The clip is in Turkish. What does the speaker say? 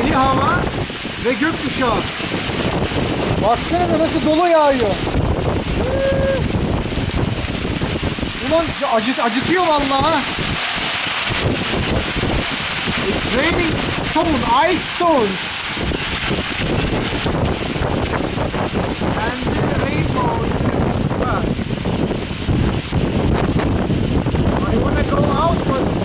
İyi hava ve gökkuşağı. Baksana da nasıl dolu yağıyor. Ulan acıtıyor vallahi ha. It's raining stone, ice stones. And the rainbow is in the sky. I wanna go out, but